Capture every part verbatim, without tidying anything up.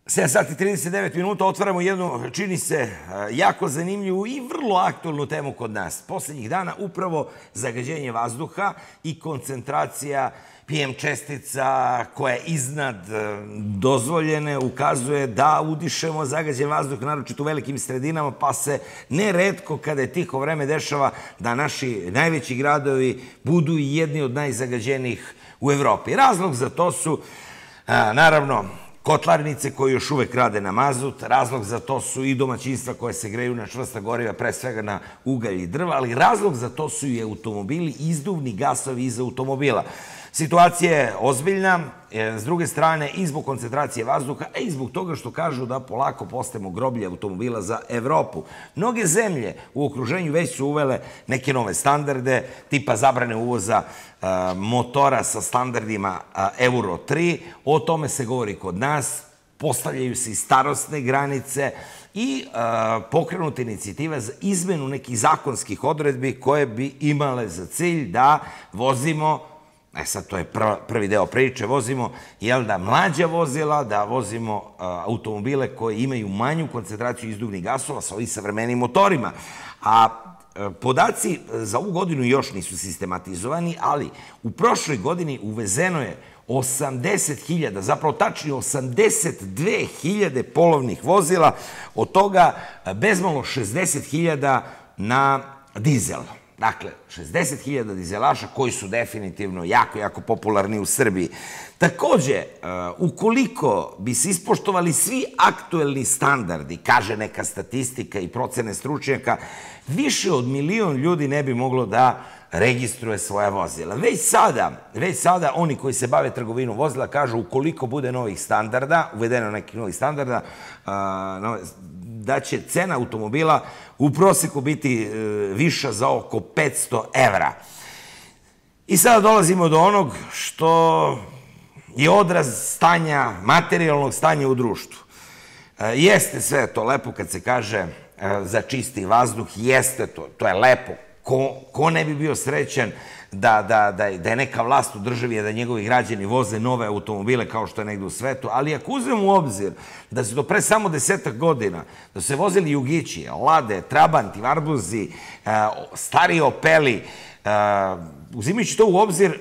sedam sati i trideset devet minuta, otvaramo jednu, čini se, jako zanimljivu i vrlo aktualnu temu kod nas. Poslednjih dana upravo zagađenje vazduha i koncentracija P M čestica koja je iznad dozvoljene ukazuje da udišemo zagađen vazduh, naročito u velikim sredinama, pa se neretko kada je tiho vreme dešava da naši najveći gradovi budu i jedni od najzagađenijih u Evropi. Razlog za to su, naravno, kotlarnice koje još uvek rade na mazut, razlog za to su i domaćinstva koje se greju na čvrsta goriva, pre svega na ugalj i drva, ali razlog za to su i automobili, izduvni gasovi iz automobila. Situacija je ozbiljna, s druge strane i zbog koncentracije vazduha, a i zbog toga što kažu da polako postajemo groblje automobila za Evropu. Mnoge zemlje u okruženju već su uvele neke nove standarde, tipa zabrane uvoza motora sa standardima Euro tri, o tome se govori kod nas, postavljaju se i starosne granice i pokrenuta inicijativa za izmenu nekih zakonskih odredbi koje bi imale za cilj da vozimo, e sad to je prvi deo priče, vozimo, jel da, mlađa vozila, da vozimo automobile koji imaju manju koncentraciju izduvnih gasova sa ovim savremenim motorima. A podaci za ovu godinu još nisu sistematizovani, ali u prošloj godini uvezeno je osamdeset hiljada, zapravo tačnije osamdeset dve hiljade polovnih vozila, od toga bezmalo šezdeset hiljada na dizel. Dakle, šezdeset hiljada dizelaša koji su definitivno jako, jako popularni u Srbiji. Takođe, ukoliko bi se ispoštovali svi aktuelni standardi, kaže neka statistika i procene stručnjaka, više od milion ljudi ne bi moglo da registruje svoja vozila. Već sada, već sada oni koji se bave trgovinom vozila kažu ukoliko bude novih standarda, uvedeno nekih novih standarda, da će cena automobila u proseku biti viša za oko petsto evra. I sada dolazimo do onog što je odraz stanja, materijalnog stanja u društvu. Jeste sve to lepo kad se kaže za čisti vazduh, jeste to, to je lepo. Ko ne bi bio srećan da je neka vlast u državi, da njegovi građani voze nove automobile kao što je negde u svetu, ali ako uzmemo u obzir da se do pre samo desetak godina, da su se vozili Jugići, Lade, Trabanti, Varbuzi, stari Opeli, uzimajući to u obzir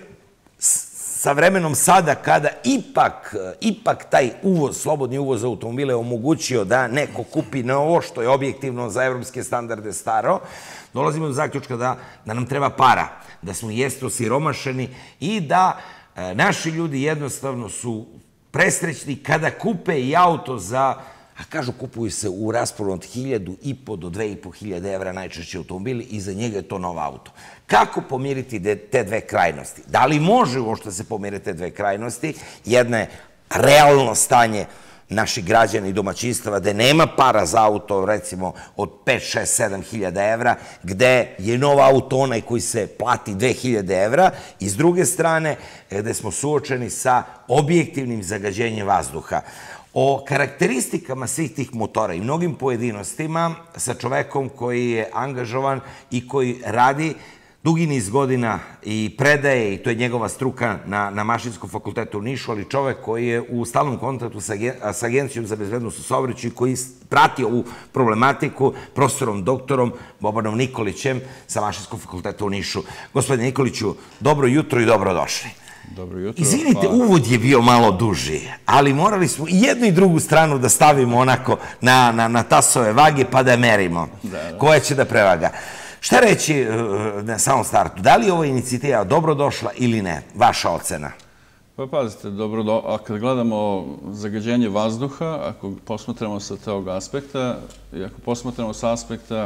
sa vremenom sada kada ipak, ipak taj uvoz, slobodni uvoz automobila je omogućio da neko kupi na ovo što je objektivno za evropske standarde staro, dolazimo do zaključka da nam treba para, da smo jeste osiromašeni i da naši ljudi jednostavno su presrećni kada kupe i auto za, a kažu kupuju se u rasponu od hiljadu i po do dve i po hiljade evra najčešće automobili i za njega je to nov auto. Kako pomiriti te dve krajnosti? Da li može uopšte se pomiriti te dve krajnosti? Jedna je realno stanje naših građana i domaćinstava, gde nema para za auto, recimo, od pet, šest, sedam hiljada evra, gde je nov auto onaj koji se plati dve hiljade evra, i s druge strane, gde smo suočeni sa objektivnim zagađenjem vazduha. O karakteristikama svih tih motora i mnogim pojedinostima sa čovekom koji je angažovan i koji radi dugi niz godina i predaje, i to je njegova struka na Mašinskom fakultetu u Nišu, ali čovek koji je u stalnom kontaktu sa Agencijom za bezbednost u saobraćaju, koji prati ovu problematiku, profesorom doktorom Bobanom Nikolićem sa Mašinskog fakulteta u Nišu. Gospodine Nikoliću, dobro jutro i dobrodošli. Dobro jutro. Izvinite, uvod je bio malo duži, ali morali smo i jednu i drugu stranu da stavimo onako na tasove vage pa da merimo koja će da prevaga. Šta reći na samom startu? Da li je ova inicijativa dobrodošla ili ne? Vaša ocena? Pa pazite, dobro, kad gledamo zagađenje vazduha, ako posmatramo sa tog aspekta i ako posmatramo sa aspekta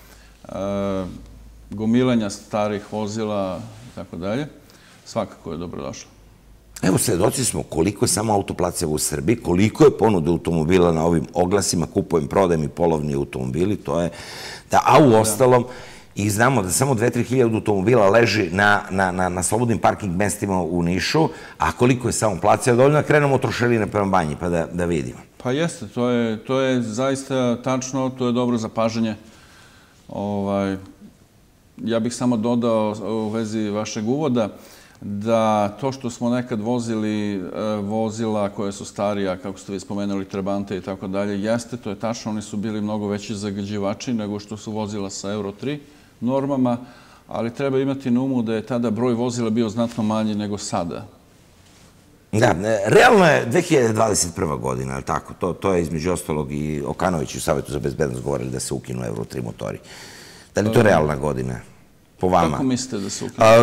gomilanja starih vozila i tako dalje, svakako je dobrodošlo. Evo, svedoci smo koliko je samo autoplaceva u Srbiji, koliko je ponude automobila na ovim oglasima, kupujem, prodajem i polovni automobili, to je da, a u ostalom, i znamo da samo dve do tri hiljade automobila leži na slobodnim parking mestima u Nišu, a koliko je samo placija, dovoljno da krenemo od trošarine prema Banji, pa da vidimo. Pa jeste, to je zaista tačno, to je dobro zapažanje. Ja bih samo dodao u vezi vašeg uvoda da to što smo nekad vozili vozila koje su starija, kako ste vi spomenuli, Trabante i tako dalje, jeste, to je tačno, oni su bili mnogo veći zagađivači nego što su vozila sa Euro tri normama, ali treba imati na umu da je tada broj vozila bio znatno manji nego sada. Da, realno je dve hiljade dvadeset prva godina, ali tako, to je između ostalog i Okanović u Savetu za bezbednost govorili da se ukinu Euro tri motori. Da li je to realna godina? Po vama. Kako mislite da se ukine?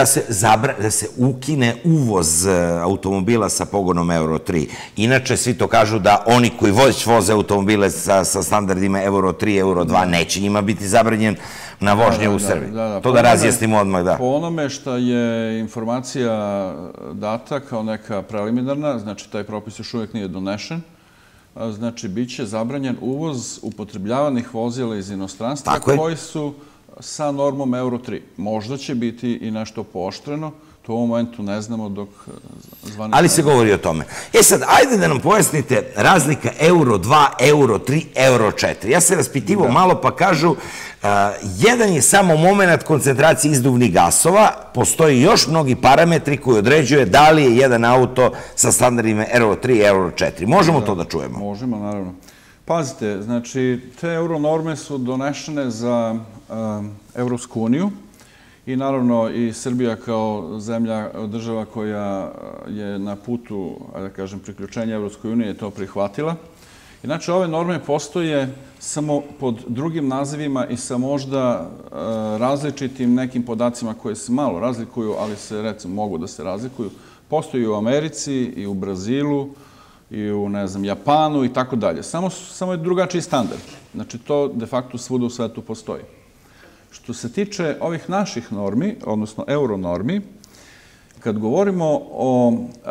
Da se ukine uvoz automobila sa pogonom Euro tri. Inače, svi to kažu da oni koji voze automobile sa standardima Euro tri, Euro dva, neće njima biti zabranjen na vožnje u Srbiji. To da razjasnimo odmah, da. Po onome što je informacija data kao neka preliminarna, znači taj propis još uvijek nije donešen, znači bit će zabranjen uvoz upotrebljavanih vozila iz inostranstva koji su sa normom Euro tri. Možda će biti i nešto pooštreno, to u ovom momentu ne znamo dok zvanično... Ali se govori o tome. E sad, ajde da nam pojasnite razlika Euro dva, Euro tri, Euro četiri. Ja se raspitivao malo pa kažu, jedan je samo moment koncentracije izduvnih gasova, postoji još mnogi parametri koji određuje da li je jedan auto sa standardima Euro tri, Euro četiri. Možemo to da čujemo? Možemo, naravno. Pazite, znači, te euronorme su donešene za Evropsku uniju i naravno i Srbija kao zemlja, država koja je na putu, da kažem, priključenja Evropskoj uniji je to prihvatila. Inače, ove norme postoje samo pod drugim nazivima i sa možda različitim nekim podacima koje se malo razlikuju, ali se, recimo, mogu da se razlikuju. Postoji i u Americi i u Brazilu, i u, ne znam, Japanu i tako dalje. Samo je drugačiji standard. Znači, to de facto svuda u svetu postoji. Što se tiče ovih naših normi, odnosno euronormi, kad govorimo o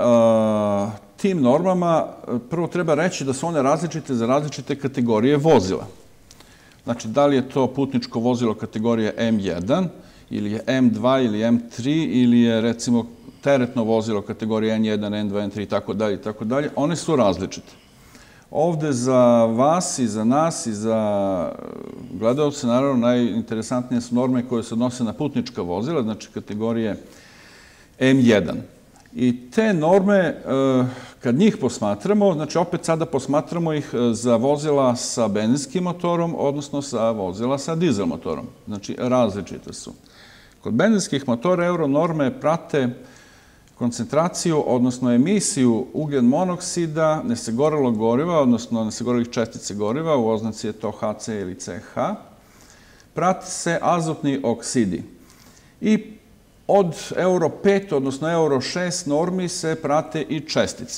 tim normama, prvo treba reći da su one različite za različite kategorije vozila. Znači, da li je to putničko vozilo kategorije M jedan, ili je M dva, ili M tri, ili je, recimo, teretno vozilo kategorije N jedan, N dva, N tri i tako dalje i tako dalje, one su različite. Ovde za vas i za nas i za gledalce, naravno, najinteresantnije su norme koje se odnose na putnička vozila, znači kategorije M jedan. I te norme, kad njih posmatramo, znači opet sada posmatramo ih za vozila sa benzinskim motorom, odnosno sa vozila sa dizel motorom. Znači, različite su. Kod benzinskih motora euronorme prate koncentraciju, odnosno emisiju ugljen monoksida, nesagorelog goriva, odnosno nesagorelih čestice goriva, u oznaci je to H C ili C H, prate se azotni oksidi. I od Euro pet, odnosno Euro šest normi se prate i čestice.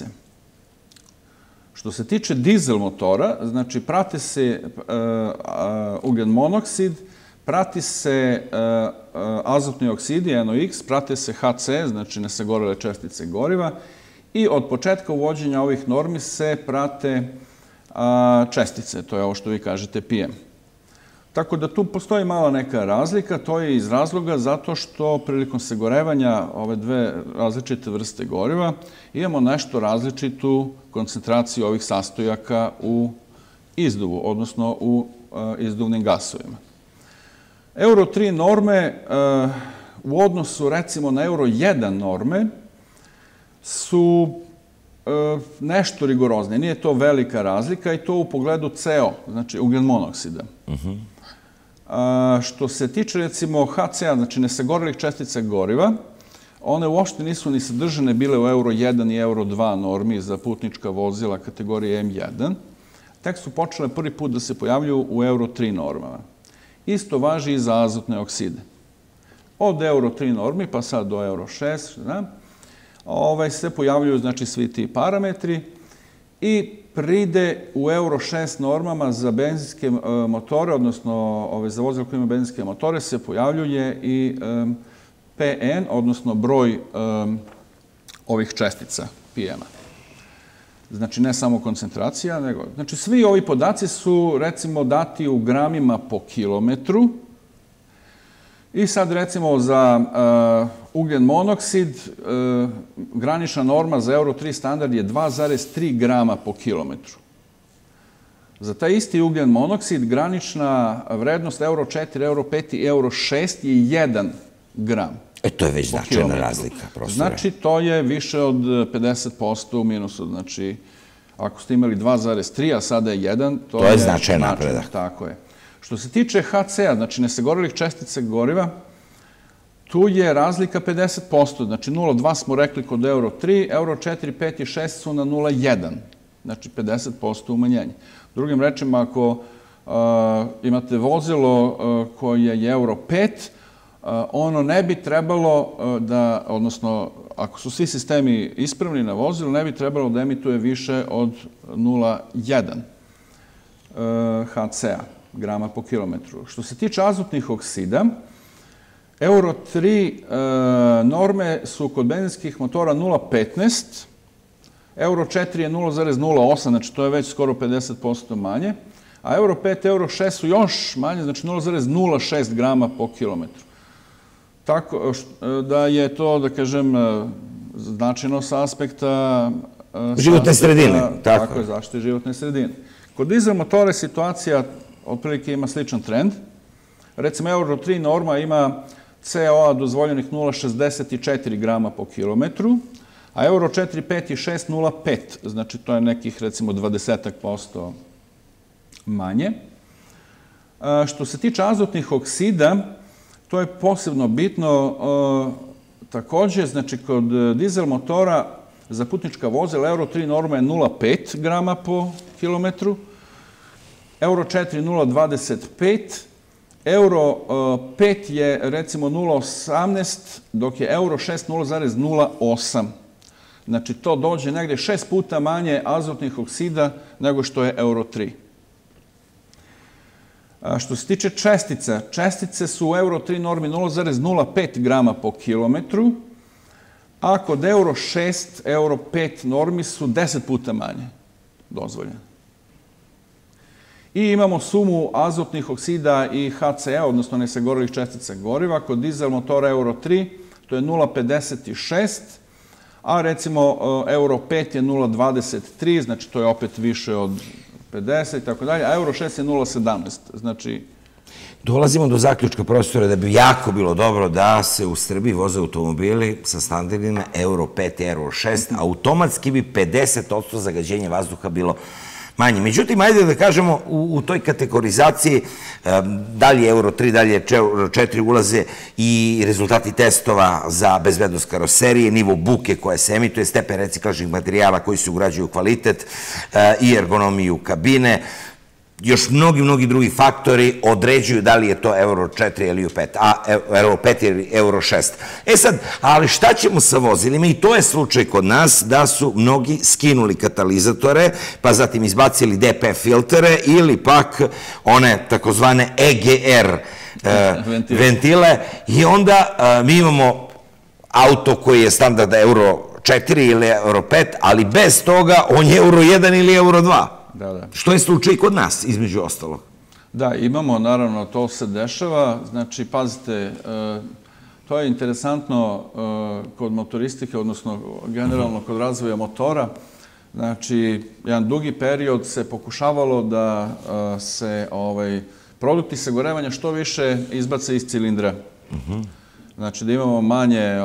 Što se tiče dizel motora, znači prate se ugljen monoksid, prati se azotni oksidi, N O X, prate se H C, znači nesagorele čestice goriva i od početka uvođenja ovih normi se prate čestice, to je ovo što vi kažete P M. Tako da tu postoji mala neka razlika, to je iz razloga zato što prilikom sagorevanja ove dve različite vrste goriva imamo nešto različitu koncentraciju ovih sastojaka u izduvu, odnosno u izduvnim gasovima. Euro tri norme u odnosu, recimo, na Euro jedan norme su nešto rigoroznije. Nije to velika razlika i to u pogledu C O, znači ugljen monoksida. Što se tiče, recimo, H C A, znači nesagorelih čestica goriva, one uopšte nisu ni sadržane bile u Euro jedan i Euro dva normi za putnička vozila kategorije M jedan, tek su počele prvi put da se pojavljuju u Euro tri normama. Isto važi i za azotne okside. Od Euro tri normi pa sad do Euro šest se pojavljuju, znači, svi ti parametri i pride u Euro šest normama za benzinske motore, odnosno za vozila koje ima benzinske motore, se pojavljuje i P N, odnosno broj ovih čestica P M-a. Znači, ne samo koncentracija, nego... Znači, svi ovi podaci su, recimo, dati u gramima po kilometru. I sad, recimo, za ugljen monoksid, granična norma za Euro tri standard je dva zarez tri grama po kilometru. Za taj isti ugljen monoksid granična vrednost Euro četiri, Euro pet i Euro šest je jedan gram. E, to je već značajna razlika, profesore. Znači, to je više od pedeset posto u minusu. Znači, ako ste imali dva zarez tri, a sada je jedan, to je... To je značajan napredak. Tako je. Što se tiče ha ce a, znači nesagorelih čestica goriva, tu je razlika pedeset posto. Znači, nula zarez dva smo rekli kod euro tri, euro četiri, pet i šest su na nula zarez jedan. Znači, pedeset posto umanjenje. Drugim rečima, ako imate vozilo koje je euro pet, ono ne bi trebalo da, odnosno, ako su svi sistemi ispravni na vozilu, ne bi trebalo da emituje više od nula zarez jedan ha ce a, grama po kilometru. Što se tiče azotnih oksida, euro tri norme su kod benzinskih motora nula zarez petnaest, euro četiri je nula zarez nula osam, znači to je već skoro pedeset posto manje, a euro pet, euro šest su još manje, znači nula zarez nula šest grama po kilometru. Tako da je to, da kažem, značajno sa aspekta... Životne sredine. Tako je, zaštite životne sredine. Kod dizel motora situacija otprilike ima sličan trend. Recimo, euro tri norma ima ce o a dozvoljenih nula zarez šezdeset četiri grama po kilometru, a euro četiri, pet i šest nula zarez pet, znači to je nekih, recimo, dvadeset posto manje. Što se tiče azotnih oksida, to je posebno bitno. Takođe, znači, kod dizel motora za putnička vozila euro tri norma je nula zarez pet grama po kilometru, euro četiri nula zarez dvadeset pet, euro pet je, recimo, nula zarez osamnaest, dok je euro šest nula zarez nula osam. Znači, to dođe negde šest puta manje azotnih oksida nego što je euro tri. Što se tiče čestica, čestice su u euro tri normi nula zarez nula pet grama po kilometru, a kod euro šest, euro pet normi su deset puta manje dozvoljene. I imamo sumu azotnih oksida i ha ce a, odnosno nesagorelih čestica goriva. Kod dizel motora euro tri to je nula zarez pedeset šest, a recimo euro pet je nula zarez dvadeset tri, znači to je opet više od pedeset i tako dalje, a euro šest je nula zarez sedamnaest. Znači... Dolazimo do zaključka, profesore, da bi jako bilo dobro da se u Srbiji voze automobili sa standardima euro pet i euro šest, automatski bi pedeset posto zagađenja vazduha bilo manje. Međutim, ajde da kažemo, u toj kategorizaciji dalje euro tri, dalje euro četiri ulaze i rezultati testova za bezbednost karoserije, nivo buke koja se emituje, stepen reciklažnih materijala koji se ugrađuju u kvalitet i ergonomiju kabine. Još mnogi, mnogi drugi faktori određuju da li je to euro četiri ili euro pet ili euro šest. E sad, ali šta ćemo sa vozilima? I to je slučaj kod nas da su mnogi skinuli katalizatore, pa zatim izbacili de pe filtere ili pak one takozvane e ge er ventile i onda mi imamo auto koji je standarda euro četiri ili euro pet, ali bez toga on je euro jedan ili euro dva. Što je slučaj kod nas, između ostalog? Da, imamo, naravno, to se dešava. Znači, pazite, to je interesantno kod motoristike, odnosno generalno kod razvoja motora. Znači, jedan dugi period se pokušavalo da se produkti sagorevanja što više izbace iz cilindra. Znači, da imamo manje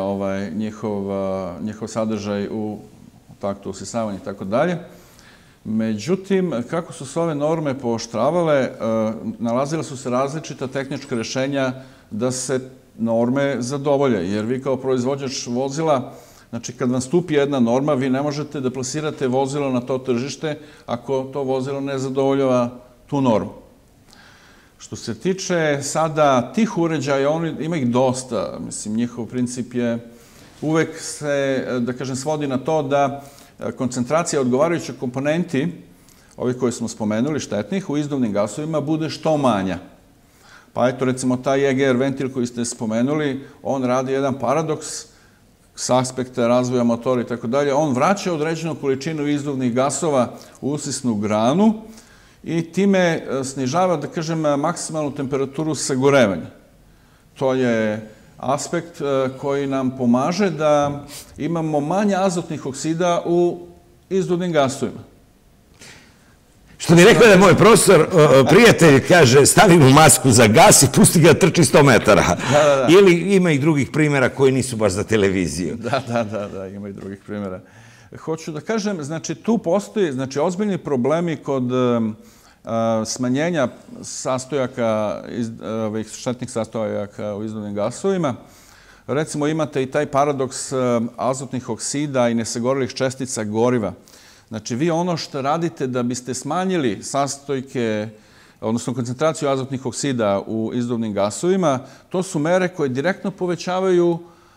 njihov sadržaj u taktu usisavanja i tako dalje. Međutim, kako su se ove norme pooštravale, nalazila su se različita tehnička rešenja da se norme zadovolje. Jer vi kao proizvođač vozila, znači kad vam stupi jedna norma, vi ne možete da plasirate vozilo na to tržište ako to vozilo ne zadovoljava tu normu. Što se tiče sada tih uređaja, ima ih dosta. Mislim, njihov princip je uvek se, da kažem, svodi na to da koncentracija odgovarajućih komponenti, ovih koje smo spomenuli, štetnih, u izduvnim gasovima bude što manja. Pa eto, recimo, taj e ge er ventil koji ste spomenuli, on radi jedan paradoks s aspekta razvoja motora i tako dalje. On vraća određenu količinu izduvnih gasova u usisnu granu i time snižava, da kažem, maksimalnu temperaturu sagorevanja. To je aspekt koji nam pomaže da imamo manje azotnih oksida u izduvnim gasovima. Što mi rekao da je moj profesor, prijatelj, kaže, stavi mu masku za gas i pusti ga trči sto metara. Ili ima i drugih primjera koji nisu baš za televiziju. Da, da, da, da, ima i drugih primjera. Hoću da kažem, znači, tu postoji, znači, ozbiljni problemi kod smanjenja sastojaka, štetnih sastojaka u izduvnim gasovima. Recimo, imate i taj paradoks azotnih oksida i nesagorelih čestica goriva. Znači, vi ono što radite da biste smanjili sastojke, odnosno koncentraciju azotnih oksida u izduvnim gasovima, to su mere koje direktno povećavaju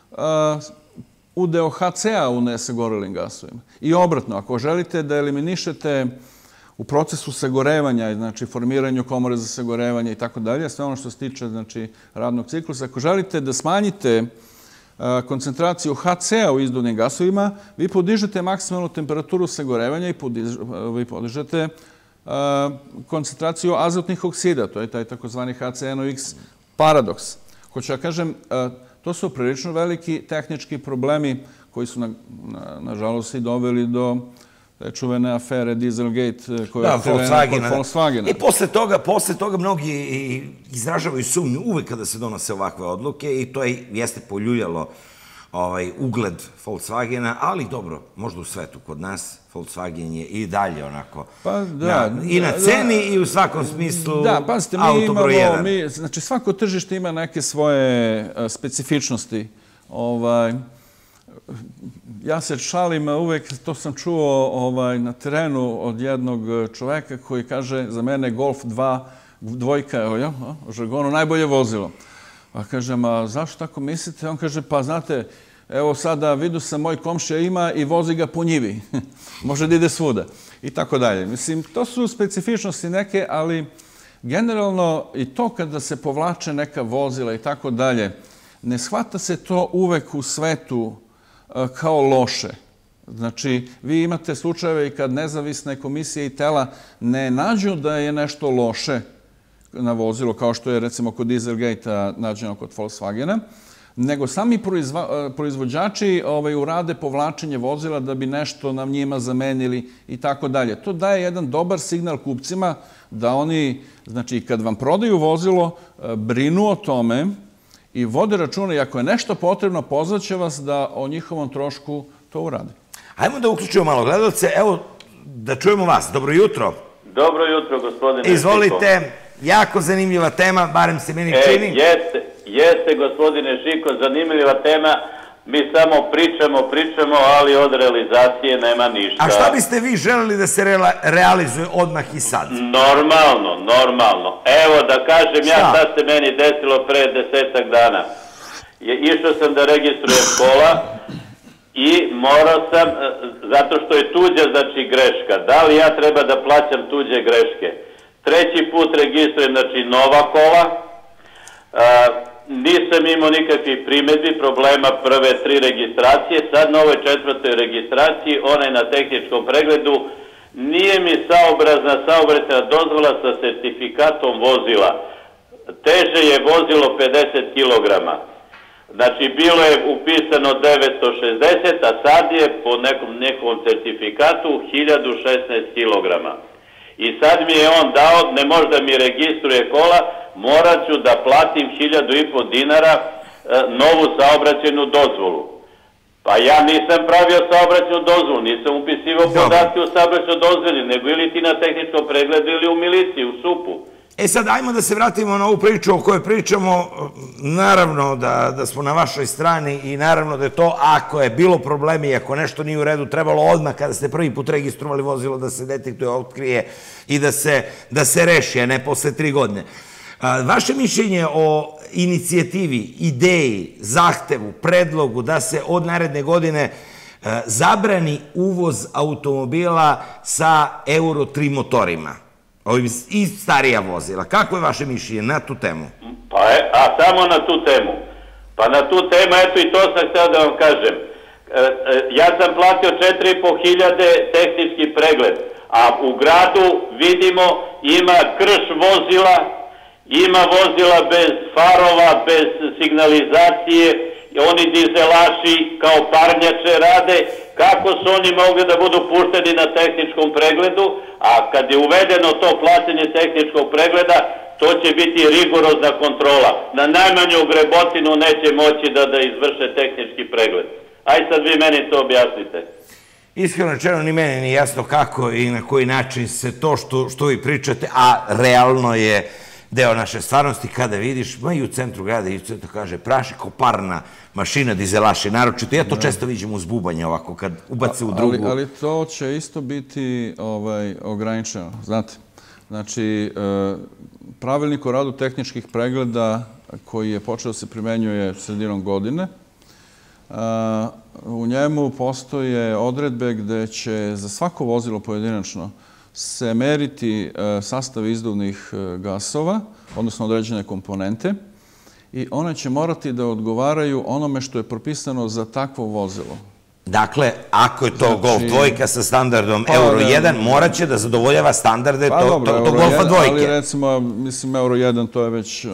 udeo ha ce a u nesagorelim gasovima. I obratno, ako želite da eliminišete u procesu sagorevanja, znači formiranju komore za sagorevanje i tako dalje, sve ono što se tiče radnog ciklusa, ako želite da smanjite koncentraciju ha ce a u izduvnim gasovima, vi podižete maksimalnu temperaturu sagorevanja i vi podižete koncentraciju azotnih oksida. To je taj takozvani ha ce en o iks paradoks. Hoću da kažem, to su prilično veliki tehnički problemi koji su, nažalost, i doveli do čuvene afere Dieselgate koja je otkrivena kod Volkswagena. I posle toga mnogi izražavaju sumnju uvek kada se donose ovakve odluke i to jeste poljuljalo ugled Volkswagena, ali dobro, možda u svetu kod nas Volkswagen je i dalje onako i na ceni i u svakom smislu auto broj jedan. Znači, svako tržište ima neke svoje specifičnosti. Ja se šalim, uvek to sam čuo na terenu od jednog čoveka koji kaže za mene Golf dva dvojka, u žargonu, najbolje vozilo. Pa kažem, a zašto tako mislite? On kaže, pa znate, evo sada vidu sam moj komšija ima i vozi ga po njivi. Može da ide svuda. I tako dalje. Mislim, to su specifičnosti neke, ali generalno i to kada se povlače neka vozila i tako dalje, ne shvata se to uvek u svetu kao loše. Znači, vi imate slučajeve i kad nezavisne komisije i tela ne nađu da je nešto loše na vozilo, kao što je recimo kod Dieselgate-a nađeno kod Volkswagena, nego sami proizvođači urade povlačenje vozila da bi nešto na njima zamenili i tako dalje. To daje jedan dobar signal kupcima da oni, znači, kad vam prodaju vozilo, brinu o tome i vode računa i ako je nešto potrebno, pozvaće vas da o njihovom trošku to urade. Hajmo da uključimo malo gledalce. Evo, da čujemo vas. Dobro jutro. Dobro jutro, gospodine Šiko. Izvolite. Jako zanimljiva tema, barem se meni čini. Jeste, jeste, gospodine Šiko, zanimljiva tema. Mi samo pričamo, pričamo, ali od realizacije nema ništa. A šta biste vi želeli da se realizuje odmah i sad? Normalno, normalno. Evo da kažem ja šta se meni desilo pre desetak dana. Išao sam da registrujem kola i morao sam, zato što je tuđa, znači greška. Da li ja treba da plaćam tuđe greške? Treći put registrujem, znači nova kola. Nisam imao nikakvih primjedbi, problema prve tri registracije. Sad na ovoj četvrtoj registraciji, onaj na tehničkom pregledu, nije mi saobrazna saobraćajna dozvola sa sertifikatom vozila. Teže je vozilo pedeset kilograma. Znači, bilo je upisano devetsto šezdeset, a sad je po nekom certifikatu hiljadu šesnaest kilograma. I sad mi je on dao, ne može da mi registruje kola, morat ću da platim hiljadu i po dinara novu saobraćajnu dozvolu. Pa ja nisam pravio saobraćajnu dozvolu, nisam upisivao podatke u saobraćajnoj dozvoli, nego ili ti na tehničkom pregledu ili u miliciji, u supu. E sad, ajmo da se vratimo na ovu priču o kojoj pričamo. Naravno da smo na vašoj strani i naravno da je to, ako je bilo problemi i ako nešto nije u redu, trebalo odmah kada ste prvi put registrovali vozilo da se detektuje, otkrije i da se reši, a ne posle tri godine. Vaše mišljenje o inicijativi, ideji, zahtevu, predlogu da se od naredne godine zabrani uvoz automobila sa euro tri motorima i starija vozila. Kako je vaše mišljenje na tu temu? A samo na tu temu. Pa na tu temu, eto i to sam htio da vam kažem. Ja sam platio četiri i po hiljade tehnički pregled, a u gradu vidimo ima krš vozila, ima vozila bez farova, bez signalizacije, oni dizelaši kao parnjače rade, kako su oni mogli da budu pušteni na tehničkom pregledu, a kad je uvedeno to plaćanje tehničkog pregleda, to će biti rigorozna kontrola. Na najmanju grebotinu neće moći da, da izvrše tehnički pregled. Aj sad vi meni to objasnite. Iskreno rečeno, ni meni nije jasno kako i na koji način se to što, što vi pričate, a realno je deo naše stvarnosti, kada vidiš, ma i u centru grada, i u centru kaže, praši ko parna mašina dizelaši, naročito. Ja to često vidim uz bubanje ovako, kad ubace u drugu. Ali, ali to će isto biti ovaj, ograničeno, znate. Znači, pravilnik o radu tehničkih pregleda koji je počeo da se primenjuje sredinom godine, u njemu postoje odredbe gde će za svako vozilo pojedinačno se meriti sastav izduvnih gasova, odnosno određene komponente, i one će morati da odgovaraju onome što je propisano za takvo vozilo. Dakle, ako je to Golf dvojka sa standardom Euro jedan, morat će da zadovoljava standarde tog Golfa dvojke. Ali recimo, mislim, Euro jedan to je već,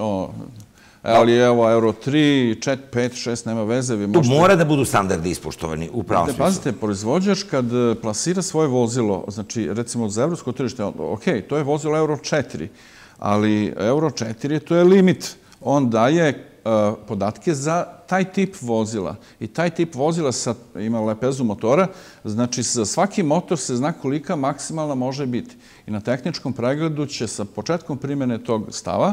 ali evo, Euro tri, četiri, pet, šest, nema veze. Tu mora da budu standardi ispoštovani u pravom smislu. Pazite, proizvođač kad plasira svoje vozilo, znači recimo za evropsko tržište, ok, to je vozilo Euro četiri, ali Euro četiri to je limit. On daje podatke za taj tip vozila. I taj tip vozila ima lepezu motora, znači za svaki motor se zna kolika maksimalna može biti. I na tehničkom pregledu će sa početkom primjene tog stava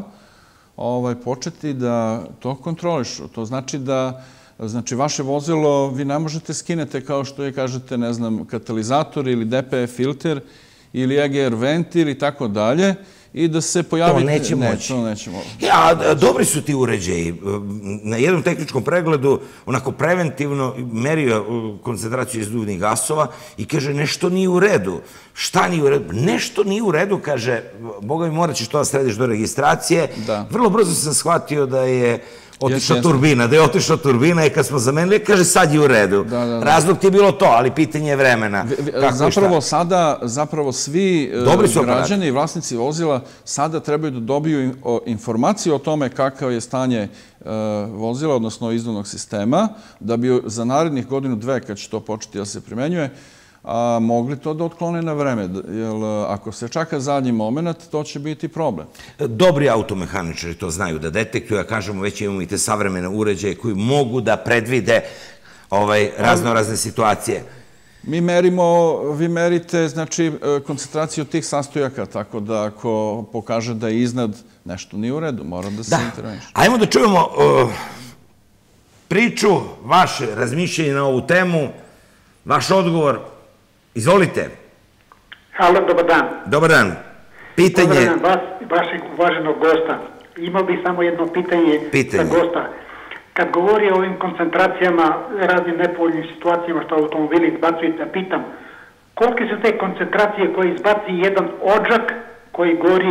početi da to kontrolišu. To znači da znači vaše vozilo vi ne možete skinete kao što je, kažete, ne znam, katalizator ili D P F filter ili E G R ventil i tako dalje, i da se pojavi... To neće moći. To neće moći. A dobri su ti uređaji. Na jednom tehničkom pregledu onako preventivno merio koncentraciju izduvnih gasova i kaže nešto nije u redu. Šta nije u redu? Nešto nije u redu, kaže, boga mi morat ćeš to da središ do registracije. Vrlo brzo sam shvatio da je otišla turbina, da je otišla turbina i kad smo zamenili, kaže sad je u redu. Razlog ti je bilo to, ali pitanje je vremena. Zapravo sada, zapravo svi građani i vlasnici vozila sada trebaju da dobiju informaciju o tome kakav je stanje vozila, odnosno izduvnog sistema, da bi za narednih godinu dve, kad će to početi da se primenjuje, mogli to da otklone na vreme. Jer ako se čaka zadnji moment, to će biti problem. Dobri automehaničari to znaju da detektuju, a kažemo već imamo i te savremene uređaje koji mogu da predvide razno razne situacije. Mi merimo, vi merite, znači, koncentraciju tih sastojaka, tako da ako pokaže da je iznad, nešto nije u redu, mora da se interveniše. Ajmo da čujemo priču, vaše razmišljenje na ovu temu, vaš odgovor. Izvolite. Halo, dobar dan. Dobar dan. Pitanje... Pozdravljam vas i vašeg uvaženog gosta. Imao bih samo jedno pitanje za gosta. Kad govori o ovim koncentracijama, raznim nepovoljnim situacijama što automobili izbacuju, da pitam, kolike su te koncentracije koje izbaci jedan odžak koji gori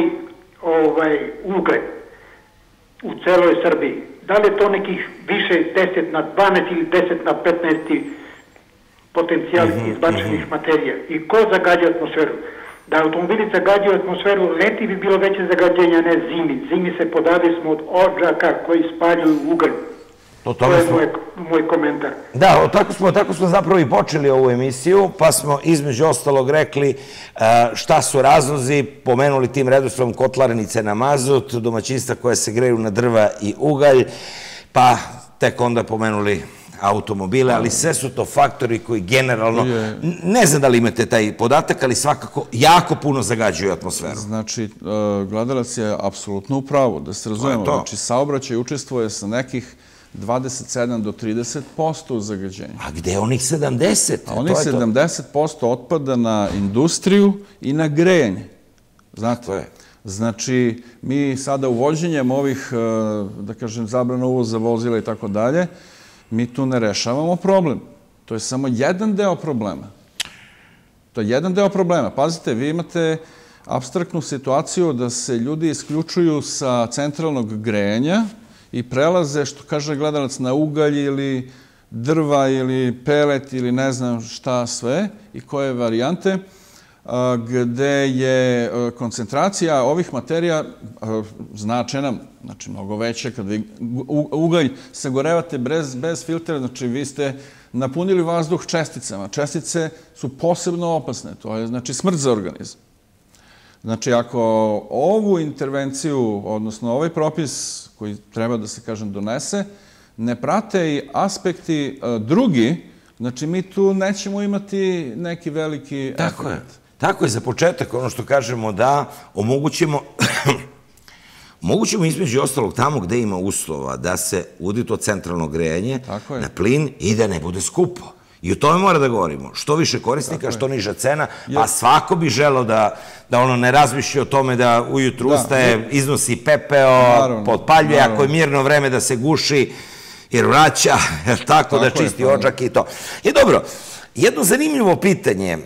ugljen u celoj Srbiji? Da li je to nekih više deset na dvanaest ili deset na petnaest potencijal izbačenih materija? I ko zagađa atmosferu? Da automobili zagađaju atmosferu, leti bi bilo veće zagađenja, ne zimi. Zimi se podavili smo od odžaka koji spaljuju ugalj. To je moj komentar. Da, tako smo zapravo i počeli ovu emisiju, pa smo između ostalog rekli šta su razlozi, pomenuli tim redosledom kotlarnice na mazut, domaćinstva koje se greju na drva i ugalj, pa tek onda pomenuli automobile, ali sve su to faktori koji generalno, ne znam da li imate taj podatak, ali svakako jako puno zagađuju atmosferu. Znači, gledalac je apsolutno u pravu, da se razumemo. Znači, saobraćaj učestvuje sa nekih dvadeset sedam do trideset posto u zagađenju. A gde je onih sedamdeset? A onih sedamdeset posto otpada na industriju i na grejanje. Znate? Znači, mi sada uvođenjem ovih, da kažem, zabrana uvoza vozila i tako dalje, mi tu ne rešavamo problem. To je samo jedan deo problema. To je jedan deo problema. Pazite, vi imate apstraktnu situaciju da se ljudi isključuju sa centralnog grejanja i prelaze, što kaže gledalac, na ugalj ili drva ili pelet ili ne znam šta sve i koje varijante. gde je koncentracija ovih materija značajna, znači mnogo veća. Kad vi ugalj sagorevate bez filtera, znači vi ste napunili vazduh česticama. Čestice su posebno opasne, to je znači smrt za organizam. Znači, ako ovu intervenciju, odnosno ovaj propis koji treba da se, kažem, donese, ne prate i aspekti drugi, znači mi tu nećemo imati neki veliki efekt. Tako je. Tako je, za početak, ono što kažemo da omogućimo omogućimo između ostalog tamo gde ima uslova da se uvodi to centralno grejanje na plin i da ne bude skupo. I o tome mora da govorimo. Što više korisnika, što niža cena, pa svako bi želeo da ono ne razmišlja o tome da ujutru ustaje, iznosi pepeo, potpaljuje, ako je mirno vreme da se guši, jer vraća, tako da čisti odžak i to. I dobro, jedno zanimljivo pitanje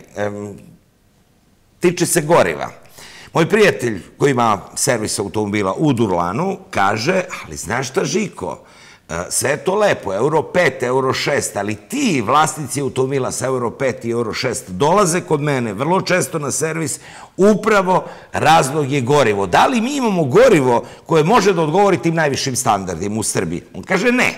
tiče se goriva. Moj prijatelj koji ima servis automobila u Durlanu kaže, ali znaš šta, Žiko, sve je to lepo, euro pet, euro šest, ali ti vlasnici automobila sa euro pet i euro šest dolaze kod mene vrlo često na servis, upravo razlog je gorivo. Da li mi imamo gorivo koje može da odgovori tim najvišim standardima u Srbiji? On kaže ne.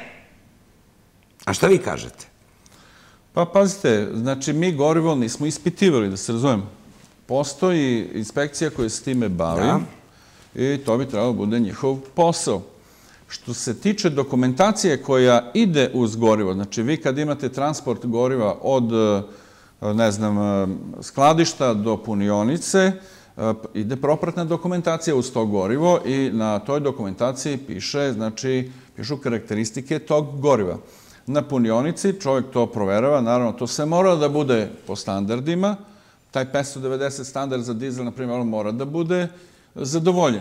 A šta vi kažete? Pa pazite, znači mi gorivo nismo ispitivali, da se razumemo. Postoji inspekcija koja se time bavi i to bi trebalo bude njihov posao. Što se tiče dokumentacije koja ide uz gorivo, znači vi kad imate transport goriva od, ne znam, skladišta do punionice, ide propratna dokumentacija uz to gorivo i na toj dokumentaciji piše, znači, pišu karakteristike tog goriva. Na punionici čovjek to proverava, naravno to sve mora da bude po standardima, taj petsto devedeset standard za dizel, na primjer, mora da bude zadovoljen.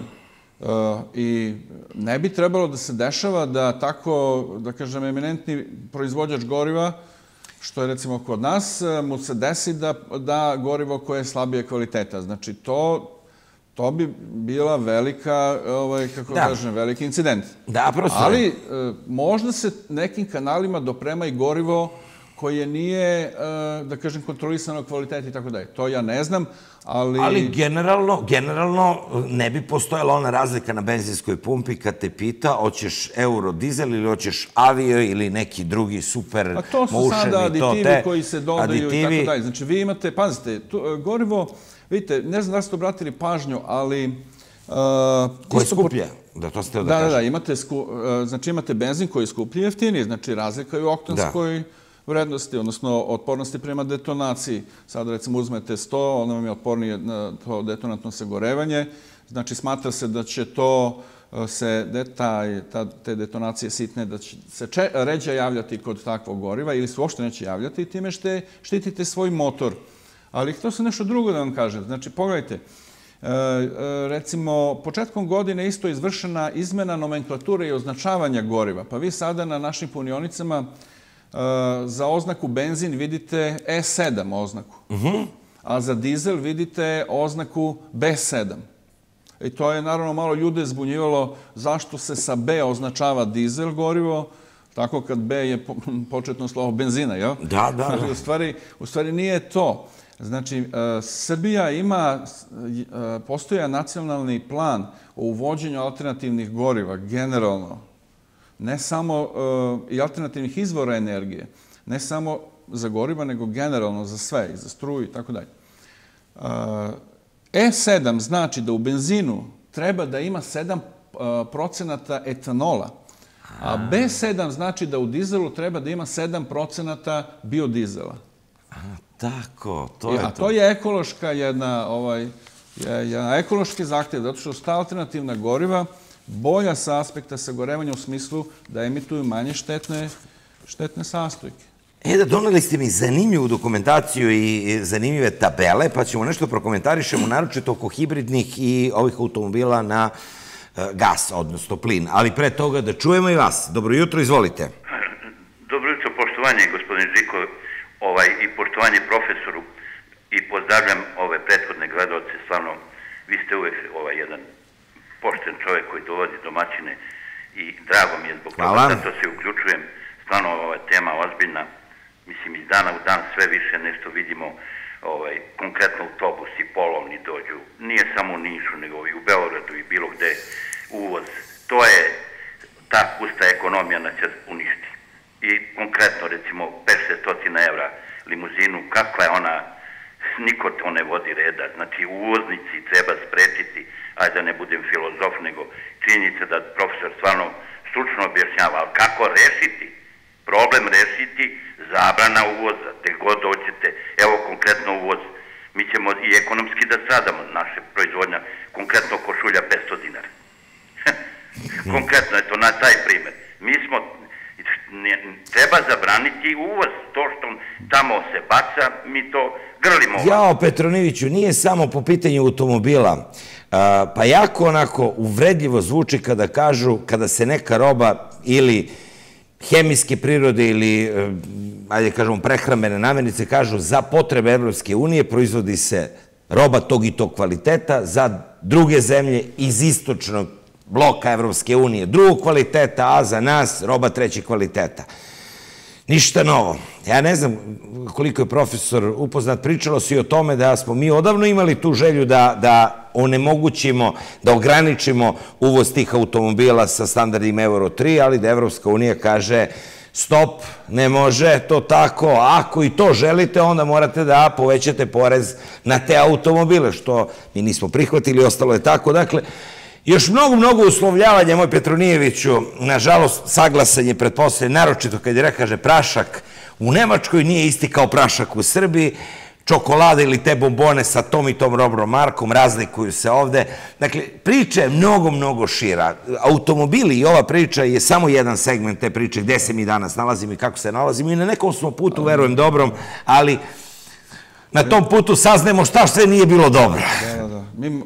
I ne bi trebalo da se dešava da tako, da kažem, eminentni proizvođač goriva, što je recimo kod nas, mu se desi da gorivo koje je slabije kvaliteta. Znači, to bi bila velika, kako kažem, veliki incident. Da, prosto. Ali možda se nekim kanalima doprema i gorivo koje nije, da kažem, kontrolisano kvalitet i tako dalje. To ja ne znam, ali... Ali generalno, generalno ne bi postojala ona razlika na benzinskoj pumpi kad te pita hoćeš euro dizel ili hoćeš avio ili neki drugi super motion i to te. A to su sada aditivi koji se dodaju i tako dalje. Znači, vi imate, pazite, gorivo, vidite, ne znam da ste obratili pažnju, ali... Koje skuplje? Da, to ste da kažem. Da, da, imate, znači imate benzin koji je skuplji i jeftiniji, znači razlika je u oktanskoj vrednosti, odnosno otpornosti prema detonaciji. Sada recimo uzmete sto, ono vam je otpornije na to detonatno sagorevanje, znači smatra se da će to se, te detonacije sitne, da će se ređe javljati kod takvog goriva ili se uopšte neće javljati i time štitite svoj motor. Ali to se nešto drugo da vam kažem. Znači, pogledajte, recimo, početkom godine isto je izvršena izmena nomenklature i označavanja goriva, pa vi sada na našim punionicama za oznaku benzin vidite E sedam oznaku, a za dizel vidite oznaku B sedam. I to je naravno malo ljude zbunjivalo zašto se sa B označava dizel gorivo, tako kad B je početno slovo benzina, jel? Da, da. U stvari nije to. Znači, Srbija ima, postoja nacionalni plan o uvođenju alternativnih goriva, generalno, ne samo i alternativnih izvora energije, ne samo za goriva, nego generalno za sve, i za struju i tako dalje. E sedam znači da u benzinu treba da ima sedam procenata etanola, a B sedam znači da u dizelu treba da ima sedam procenata biodizela. Tako, to je to. A to je ekološka jedna, jedan ekološki zahtjev, zato što sta alternativna goriva bolja sa aspekta sagorevanja u smislu da emituju manje štetne sastojke. E, da, doneli ste mi zanimljivu dokumentaciju i zanimljive tabele, pa ćemo nešto prokomentarišemo, naročito oko hibridnih i ovih automobila na gas, odnosno plin. Ali pre toga da čujemo i vas. Dobro jutro, izvolite. Dobro jutro, poštovanje, gospodine Žiko, i poštovanje profesoru, i pozdravljam ove prethodne gledalce. Stvarno, vi ste uvek jedan pošten čovjek koji dovodi domaćine i drago mi je zbog toga, zato se uključujem. Stvarno, ova tema ozbiljna. mislim, iz dana u dan sve više nešto vidimo, konkretno autobusi, polovni dođu, nije samo u Nišu, nego i u Beogradu i bilo gde uvoz. To je, ta pusta ekonomija nas će uništi. I konkretno, recimo, pedeset evra limuzinu, kakva je ona, niko to ne vodi reda. Znači, uvoznici treba sprečiti, ajde da ne budem filozof, nego činjenica da profesor stvarno stručno objašnjava, ali kako rešiti? Problem rešiti, zabrana uvoza, gde god doćete, evo konkretno uvoz. Mi ćemo i ekonomski da stradamo, naše proizvodnja, konkretno košulja petsto dinara. Konkretno, eto, na taj primer. Mi smo, treba zabraniti uvoz, to što tamo se baca, mi to grlimo. Jao, Petronijeviću, nije samo po pitanju automobila, pa jako onako uvredljivo zvuči kada kažu, kada se neka roba ili hemijske prirode ili, ajde kažemo, prehrambene namirnice kažu za potrebe Evropske unije proizvodi se roba tog i tog kvaliteta, za druge zemlje iz istočnog bloka Evropske unije drugog kvaliteta, a za nas roba trećeg kvaliteta. Ništa novo. Ja ne znam koliko je profesor upoznat, pričalo se i o tome da smo mi odavno imali tu želju da onemogućimo, da ograničimo uvoz tih automobila sa standardima Euro tri, ali da Evropska unija kaže stop, ne može to tako, ako i to želite, onda morate da povećate porez na te automobile, što mi nismo prihvatili, ostalo je tako. Dakle, još mnogo, mnogo uslovljavanja, moj Petronijeviću, nažalost, saglasan je pretpostavljen, naročito kad je rekao, kaže, prašak u Nemačkoj nije isti kao prašak u Srbiji, čokolada ili te bombone sa tom i tom robnom markom razlikuju se ovde. Dakle, priča je mnogo, mnogo šira. Automobili i ova priča je samo jedan segment te priče, gde se mi danas nalazimo i kako se nalazimo i na nekom smo putu, verujem, dobrom, ali na tom putu saznajemo šta sve nije bilo dobro. Da, da, da.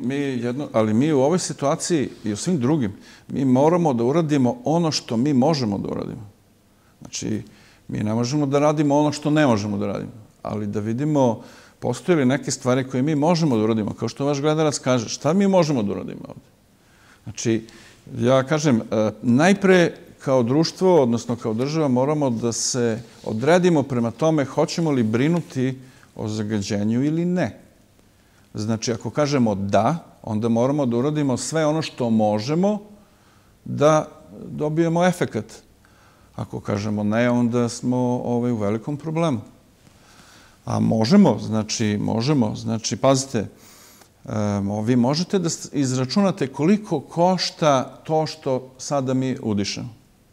Ali mi u ovoj situaciji i u svim drugim, mi moramo da uradimo ono što mi možemo da uradimo. Znači, mi ne možemo da radimo ono što ne možemo da radimo, ali da vidimo postoje li neke stvari koje mi možemo da uradimo, kao što vaš gledalac kaže, šta mi možemo da uradimo ovde? Znači, ja kažem, najpre kao društvo, odnosno kao država, moramo da se odredimo prema tome hoćemo li brinuti o zagađenju ili ne. Znači, ako kažemo da, onda moramo da uradimo sve ono što možemo da dobijemo efekat. Ako kažemo ne, onda smo u velikom problemu. A možemo, znači, možemo, znači, pazite, vi možete da izračunate koliko košta to što sada mi udišemo.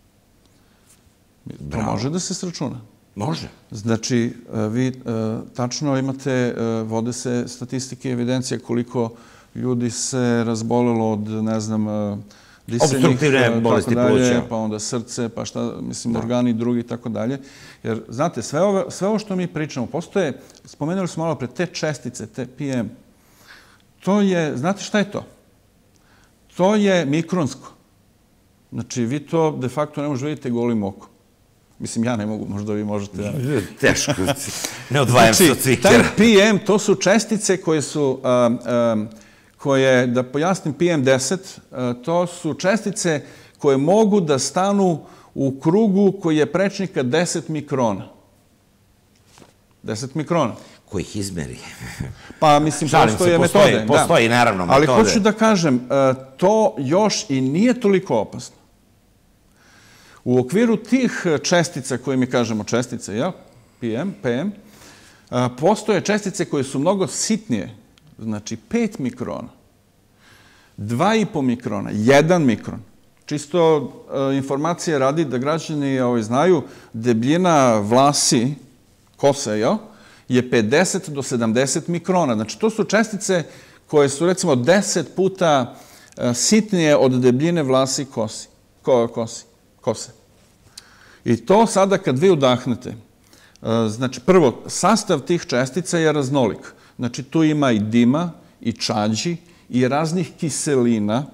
To može da se sračuna. Može. Znači, vi tačno imate, vode se statistike i evidencije koliko ljudi se razbolelo od, ne znam, disenih, opstruktivne bolesti pluća, pa onda srce, pa šta, mislim, organi drugi i tako dalje. Jer, znate, sve ovo što mi pričamo, postoje, spomenuli smo malo pre, te čestice, te P M, to je, znate šta je to? To je mikronsko. Znači, vi to de facto ne možete vidjeti golim okom. Mislim, ja ne mogu, možda vi možete. Teško, ne odvajam se od cvikera. Taj P M, to su čestice koje su, koje, da pojasnim, P M deset, to su čestice koje mogu da stanu u krugu koji je prečnika deset mikrona. deset mikrona. Ko ih izmeri? Pa, mislim, postoje metode. Postoji, naravno, metode. Ali hoću da kažem, to još i nije toliko opasno. U okviru tih čestica, koje mi kažemo čestice, ja, P M, P M, postoje čestice koje su mnogo sitnije, znači pet mikrona, dva i po mikrona, jedan mikron. Čisto informacije radi da građani znaju, debljina vlasi, kose, ja, je pedeset do sedamdeset mikrona. Znači, to su čestice koje su, recimo, deset puta sitnije od debljine vlasi kosi, kosi. Kose. I to sada kad vi udahnete, znači prvo, sastav tih čestica je raznolik. Znači tu ima i dima, i čađi, i raznih kiselina.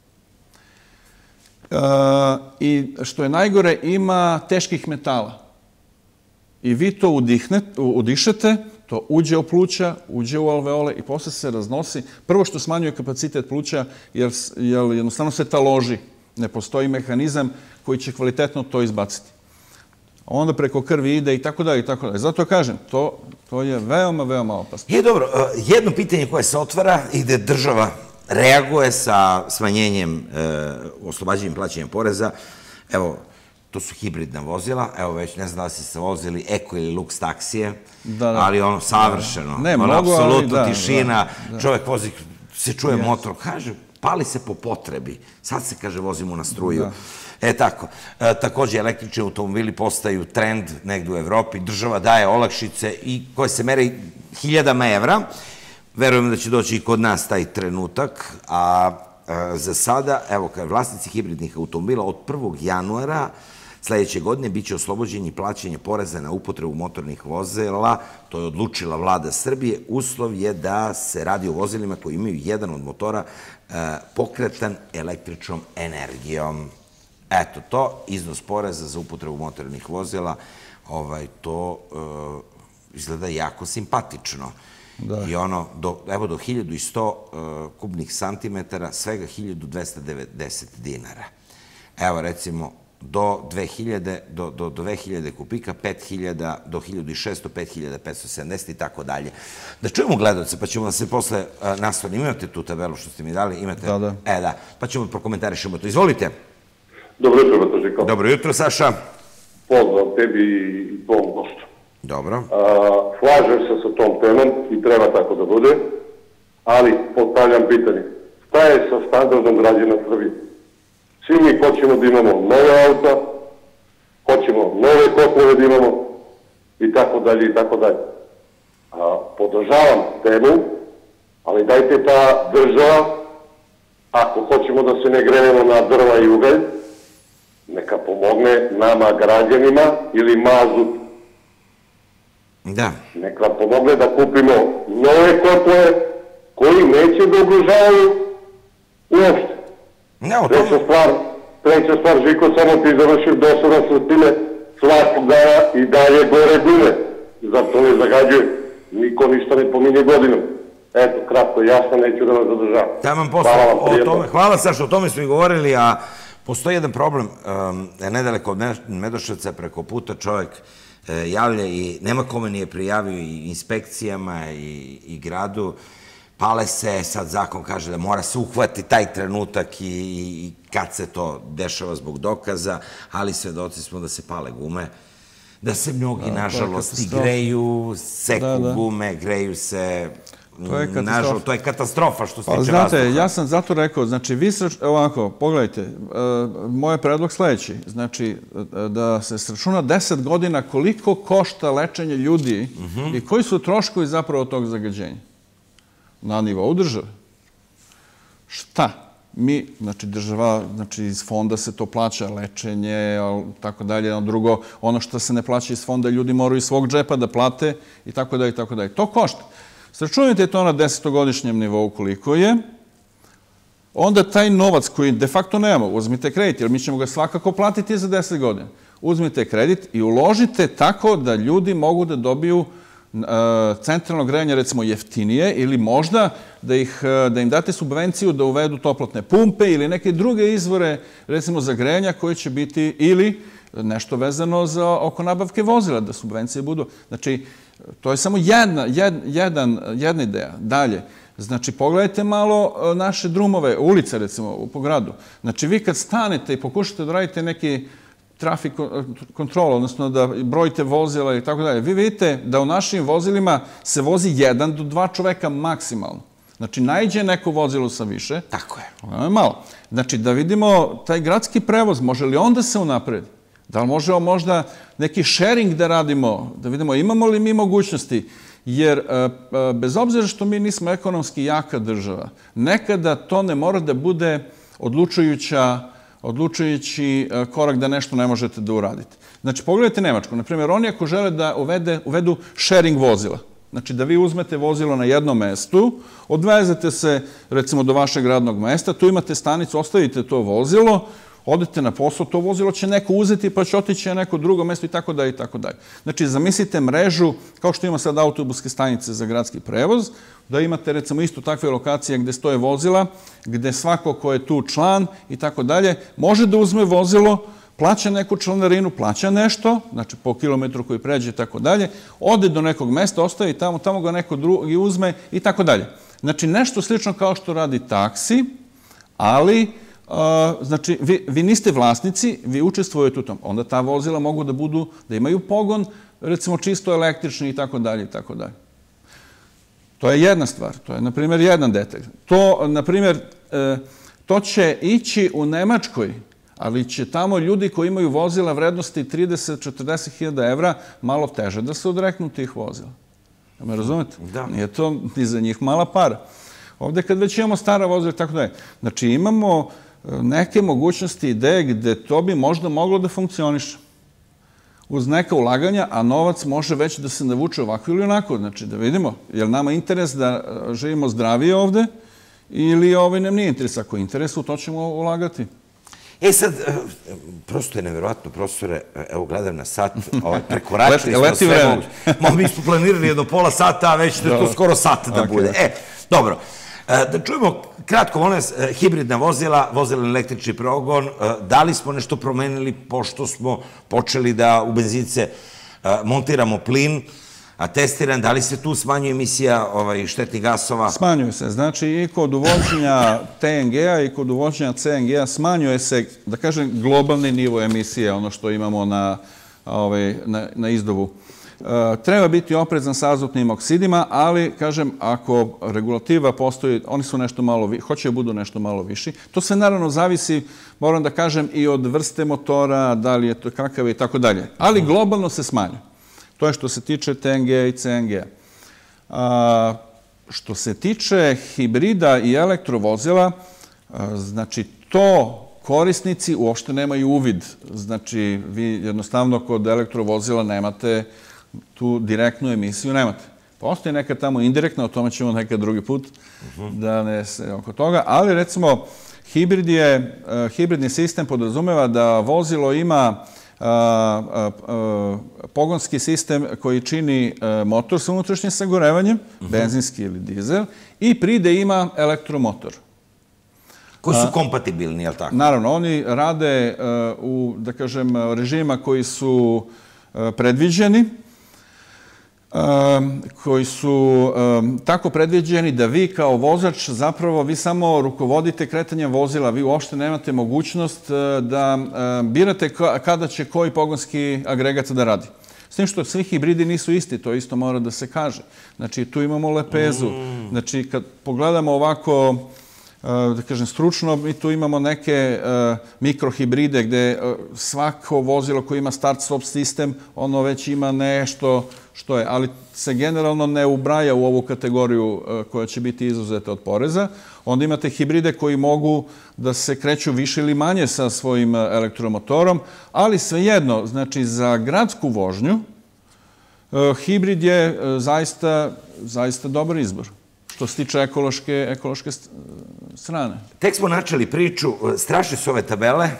I što je najgore, ima teških metala. I vi to udišete, to uđe u pluća, uđe u alveole i posle se raznosi. Prvo što smanjuje kapacitet pluća, jer jednostavno se taloži. Ne postoji mehanizam koji će kvalitetno to izbaciti. onda preko krvi ide i tako dalje i tako dalje. Zato kažem, to je veoma, veoma opasno. Je dobro, jedno pitanje koje se otvara i gde država reaguje sa smanjenjem, oslobađanjem plaćanja poreza, evo, to su hibridna vozila, evo već ne znam da li ste se vozili Eko ili Lux taksije, ali ono savršeno, ono apsolutno tišina, čovjek vozi, se čuje motor, kaže, pali se po potrebi, sad se, kaže, vozimo na struju. E tako, također električni automobili postaju trend negdje u Evropi, država daje olakšice i koje se mere hiljadama evra, verujem da će doći i kod nas taj trenutak, a za sada, evo, kao vlasnici hibridnih automobila od prvog januara sljedeće godine bit će oslobođeni plaćanja poreza na upotrebu motornih vozila, to je odlučila vlada Srbije, uslov je da se radi o vozilima koji imaju jedan od motora pokretan električnom energijom. Eto, to, iznos poreza za upotrebu motornih vozila, to izgleda jako simpatično. I ono, evo do hiljadu i sto kubnih santimetara, svega hiljadu dvesta devedeset dinara. Evo, recimo, do dve hiljade kupika, pet hiljada, do hiljadu šesto, pet hiljada petsto sedamdeset i tako dalje. Da čujemo gledalce, pa ćemo da se posle nastavimo. Imate tu tabelu što ste mi dali? Imate? Da, da. E, da. Pa ćemo prokomentarišemo to. Izvolite. Dobro jutro, Batožiko. Dobro jutro, Saša. Pozdrav tebi i tvom gostu. Dobro. Slažem se sa tom temom i treba tako da bude, ali postavljam pitanje. Šta je sa standardom građana Srbije? Svi mi hoćemo da imamo nove auta, hoćemo nove kotlove da imamo i tako dalje i tako dalje. Podržavam temu, ali dajte ta država, ako hoćemo da se ne grenemo na drva i ugalj, neka pomogne nama građanima ili mazut. Da. Neka nam pomogne da kupimo nove kotlove koji neće da ugrožavaju uopšte. Treća stvar, treća stvar, Žiko, samo ti završim dosadno sa time svakog dana i dalje gore gume. Zar to ne zagađuje? Niko ništa ne pominje godinom. Eto, kratko, jasno, neću da vas zadržavam. Hvala, hvala Saša, o tome smo i govorili, a postoji jedan problem, nedaleko od Medoševca, preko puta čovjek javlja i nema kome nije prijavio i inspekcijama i gradu, pale se, sad zakon kaže da mora se uhvati taj trenutak i kad se to dešava zbog dokaza, ali svedoci smo da se pale gume, da se mnogi, nažalost, i greju, seku gume, greju se, nažalost, to je katastrofa što se tiče vazduha. Znate, ja sam zato rekao, znači, vi se, ovako, pogledajte, moj predlog sljedeći, znači, da se sračuna deset godina koliko košta lečenje ljudi i koji su troškovi zapravo tog zagađenja na nivou države. Šta? Mi, znači, država, znači, iz fonda se to plaća, lečenje, tako dalje, ono drugo, ono što se ne plaća iz fonda, ljudi moraju iz svog džepa da plate i tako dalje, i tako dalje. To košta. Sračunajte to na desetogodišnjem nivou koliko je, onda taj novac koji de facto nemamo, uzmite kredit, jer mi ćemo ga svakako platiti za deset godina. Uzmite kredit i uložite tako da ljudi mogu da dobiju centralno grejanje, recimo, jeftinije ili možda da im date subvenciju da uvedu toplotne pumpe ili neke druge izvore, recimo, za grejanja koji će biti ili nešto vezano za oko nabavke vozila, da subvencije budu. Znači, to je samo jedna, jedna ideja. Dalje, znači, pogledajte malo naše drumove, ulice, recimo, po gradu. Znači, vi kad stanete i pokušate da radite neki trafik kontrol, odnosno da brojite vozila i tako dalje, vi vidite da u našim vozilima se vozi jedan do dva čoveka maksimalno. Znači, najđe neko vozilo sa više. Tako je. Malo. Znači, da vidimo taj gradski prevoz, može li onda se unapredi? Da li možemo možda neki sharing da radimo, da vidimo imamo li mi mogućnosti, jer bez obzira što mi nismo ekonomski jaka država, nekada to ne mora da bude odlučujuća odlučujući korak da nešto ne možete da uradite. Znači, pogledajte Nemačku. Naprimjer, oni ako žele da uvedu sharing vozila, znači da vi uzmete vozilo na jednom mestu, odvezete se, recimo, do vašeg radnog mesta, tu imate stanicu, ostavite to vozilo, odete na posao, to vozilo će neko uzeti pa će otići na neko drugo mesto i tako dalje i tako dalje. Znači, zamislite mrežu, kao što ima sad autobuske stanice za gradski prevoz, da imate, recimo, isto takve lokacije gde stoje vozila, gde svako ko je tu član i tako dalje, može da uzme vozilo, plaća neku članarinu, plaća nešto, znači po kilometru koji pređe i tako dalje, ode do nekog mesta, ostaje tamo, tamo ga neko drugi uzme i tako dalje. Znači, nešto slično kao što radi taksi, ali, znači, vi niste vlasnici, vi učestvujete u tom. Onda ta vozila mogu da budu, da imaju pogon, recimo čisto električni i tako dalje i tako dalje. To je jedna stvar, to je, na primjer, jedan detalj. To, na primjer, to će ići u Nemačkoj, ali će tamo ljudi koji imaju vozila vrednosti trideset do četrdeset hiljada evra malo teže da se odreknu tih vozila. Me razumete? Da. Nije to ni za njih mala para. Ovde kad već imamo stara vozila i tako dalje. Znači imamo neke mogućnosti, ideje gde to bi možda moglo da funkcioniše uz neka ulaganja, a novac može već da se navuče ovako ili onako. Znači da vidimo, je li nama interes da živimo zdravije ovde ili ovaj nam nije interes. Ako je interes, u to ćemo ulagati. E sad, prosto je nevjerojatno, profesore, evo gledam na sat, prekoračili smo sve moguće. Mi smo planirali jedno pola sata, a već će to skoro sat da bude. E, dobro. Da čujemo kratko, molim vas, hibridna vozila, vozila na električni progon, da li smo nešto promenili pošto smo počeli da u benzince montiramo plin, a testiran, da li se tu smanjuje emisija štetnih gasova? Smanjuje se. Znači i kod uvođenja T N G-a i kod uvođenja C N G-a smanjuje se, da kažem, globalni nivo emisije, ono što imamo na izdovu. Treba biti oprezan sa azotnim oksidima, ali, kažem, ako regulativa postoji, oni su nešto malo, hoće da budu nešto malo viši. To sve naravno zavisi, moram da kažem, i od vrste motora, da li je to kakav i tako dalje. Ali globalno se smanjuje. To je što se tiče T N G-a i C N G-a. Što se tiče hibrida i elektrovozila, znači to korisnici uopšte nemaju uvid. Znači, vi jednostavno kod elektrovozila nemate tu direktnu emisiju, nemate. Postoji neka tamo indirektna, o tome ćemo nekad drugi put da ne se oko toga, ali recimo hibridni sistem podrazumeva da vozilo ima pogonski sistem koji čini motor sa unutrašnjim sagorevanjem, benzinski ili dizel, i pride ima elektromotor. Koji su kompatibilni, je li tako? Naravno, oni rade u, da kažem, režima koji su predviđeni, koji su tako predviđeni da vi kao vozač zapravo vi samo rukovodite kretanjem vozila, vi uopšte nemate mogućnost da birate kada će koji pogonski agregat da radi. S tim što svi hibridi nisu isti, to isto mora da se kaže. Znači, tu imamo lepezu. Znači, kad pogledamo ovako, da kažem, stručno, mi tu imamo neke mikrohibride gde svako vozilo koje ima start-stop sistem, ono već ima nešto što je, ali se generalno ne ubraja u ovu kategoriju koja će biti izuzeta od poreza. Onda imate hibride koji mogu da se kreću više ili manje sa svojim elektromotorom, ali svejedno, znači za gradsku vožnju, hibrid je zaista dobar izbor, što se tiče ekološke strane. Tek smo načeli priču, strašne su ove tabele,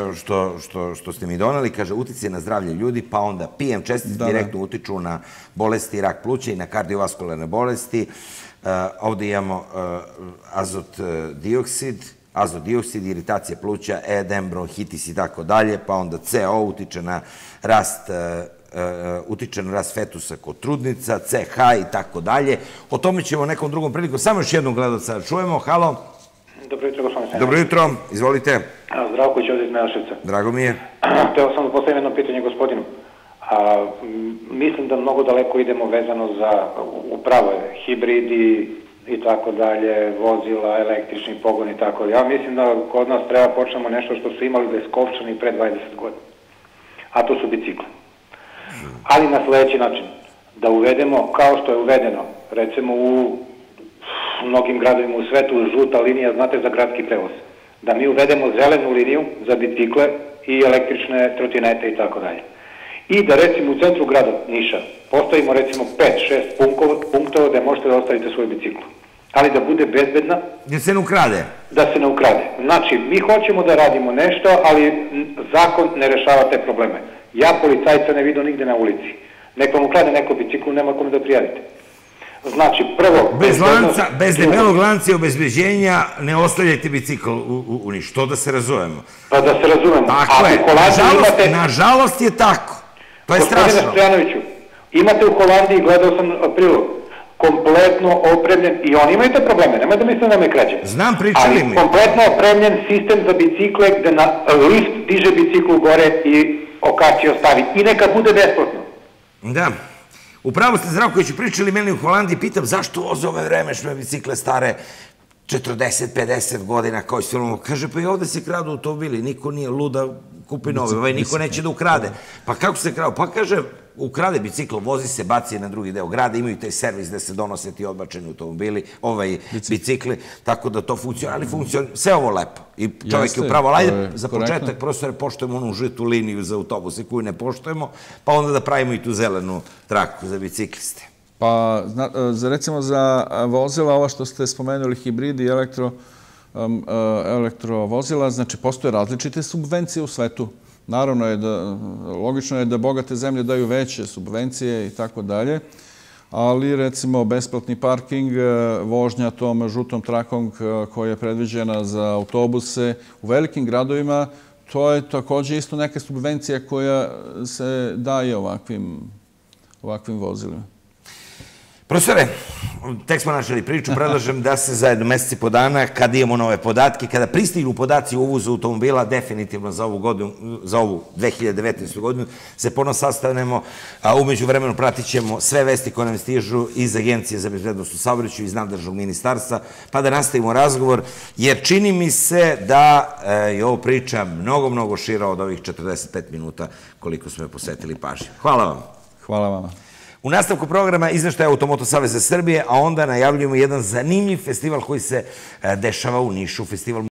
što ste mi donali, kaže uticaj na zdravlje ljudi, pa onda P M čestice direktno utiču na bolesti rak pluća i na kardiovaskularne bolesti. Ovdje imamo azot dioksid, azot dioksid, iritacija pluća, edem, bronhitis i tako dalje, pa onda C O utiče na rast utiče na rast fetusa kod trudnica, C H i tako dalje. O tome ćemo nekom drugom priliku. Samo još jednog gledalca čujemo. Halo. Dobro jutro, gospodine Senjak. Dobro jutro, izvolite. Zdravko će ovdje iz Meleševca. Drago mi je. Hteo sam da postavim jedno pitanje gospodinu. Mislim da mnogo daleko idemo vezano za upravo hibridi i tako dalje, vozila, električni pogon i tako. Ja mislim da kod nas treba počnemo nešto što su imali Leskovčani pre dvadeset godina. A to su bicikli. Ali na sljedeći način, da uvedemo kao što je uvedeno, recimo u mnogim gradovima u svetu, žuta linija, znate, za gradski prevoz. Da mi uvedemo zelenu liniju za bicikle i električne trotinete i tako dalje. I da recimo u centru grada Niša postavimo recimo pet šest punktova gde možete da ostavite svoju biciklu. Ali da bude bezbedna. Da se ne ukrade. Da se ne ukrade. Znači, mi hoćemo da radimo nešto, ali zakon ne rešava te probleme. Ja policajca ne vidim nigde na ulici. Nek vam ukrade neko biciklu, nema kome da prijavite. Znači, prvo... Bez lanca, bez debelog lanca i obezbeđenja ne ostavljajte bicikl u Nišu, to da se razumemo. Pa da se razumemo. Tako je, nažalost je tako. To je strašno. Gospodine Stojanoviću, imate u Holandiji, gledao sam prilog, kompletno opremljen, i oni imaju te probleme, nemoj da mislim da me krađe. Znam, pričali mi. Ali kompletno opremljen sistem za bicikle gde na lift diže biciklu gore i okači ostavi. I neka bude besplatno. Da. Upravo ste, Zdravkoviću, pričali meni u Holandiji, pitam zašto voze ove vremešne bicikle stare četrdeset pedeset godina kao iz filmova. Kaže, pa i ovde se kradu automobili, niko nije luda kupi nove, ovaj niko neće da ukrade. Pa kako se kradu? Pa kaže, ukrade bicikl, vozi se, baci na drugi deo grada, imaju taj servis gde se donose ti odbačeni automobili, ovaj bicikli, tako da to funkciona, ali funkciona, sve ovo lepo. I čovjek je upravo, ajde, za početak, profesore, poštujemo onu žitu liniju za autobuse koju ne poštujemo, pa onda da pravimo i tu zelenu traku za bicikliste. Pa, recimo za vozila, ovo što ste spomenuli, hibridi i elektrovozila, znači postoje različite subvencije u svetu. Naravno je da, logično je da bogate zemlje daju veće subvencije i tako dalje, ali recimo besplatni parking, vožnja tom žutom trakom koja je predviđena za autobuse u velikim gradovima, to je također isto neka subvencija koja se daje ovakvim vozilima. Profesore, tek smo našli priču, predlažem da se za jedno meseci po dana, kada imamo nove podatke, kada pristignu podaci u uvozu automobila, definitivno za ovu godinu, za ovu dve hiljade devetnaestu godinu, se ponovno sastavnemo, a umeđu vremenu pratit ćemo sve vesti koje nam stižu iz Agencije za bezbednost u saobraćaju, iz nadležnog ministarstva, pa da nastavimo razgovor, jer čini mi se da je ovo priča mnogo, mnogo šira od ovih četrdeset pet minuta koliko smo je posvetili pažnje. Hvala vam. Hvala vama. U nastavku programa izveštaj Automoto Saveza Srbije, a onda najavljujemo jedan zanimljiv festival koji se dešava u Nišu, festival